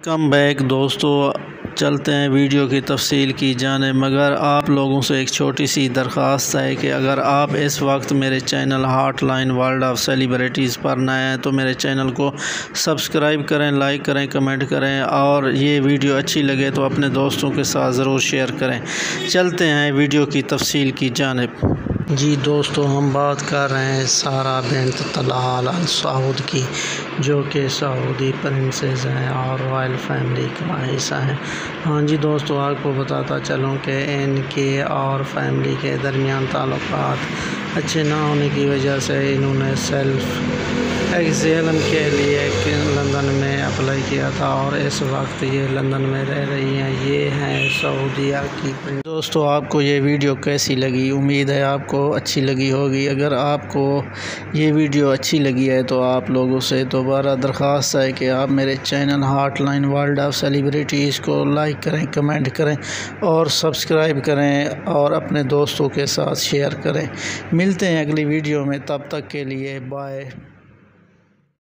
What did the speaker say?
Come back दोस्तों, चलते हैं वीडियो की तफसील की जाने। मगर आप लोगों से एक छोटी सी दरख्वास्त है कि अगर आप इस वक्त मेरे channel hotline world of celebrities पर नए हैं तो मेरे चैनल को सब्सक्राइब करें, लाइक करें, कमेंट करें और ये वीडियो अच्छी लगे तो अपने दोस्तों के साथ ज़रूर शेयर करें। चलते हैं वीडियो की तफसील की जानिब। जी दोस्तों, हम बात कर रहे हैं सारा बिन्त तलाल अल सऊद की, जो कि सऊदी प्रिंसेस हैं और रॉयल फैमिली का हिस्सा है। हाँ जी दोस्तों, आपको बताता चलूँ कि इनके और फैमिली के दरमियान ताल्लुकात अच्छे ना होने की वजह से इन्होंने सेल्फ एग्जाम के लिए लंदन में अप्लाई किया था और इस वक्त ये लंदन में रह रही हैं। ये हैं सऊदीया की। दोस्तों, आपको ये वीडियो कैसी लगी? उम्मीद है आपको अच्छी लगी होगी। अगर आपको ये वीडियो अच्छी लगी है तो आप लोगों से दोबारा दरख्वास्त है कि आप मेरे channel hotline world of celebrities को लाइक करें, कमेंट करें और सब्सक्राइब करें और अपने दोस्तों के साथ शेयर करें। मिलते हैं अगली वीडियो में, तब तक के लिए बाय।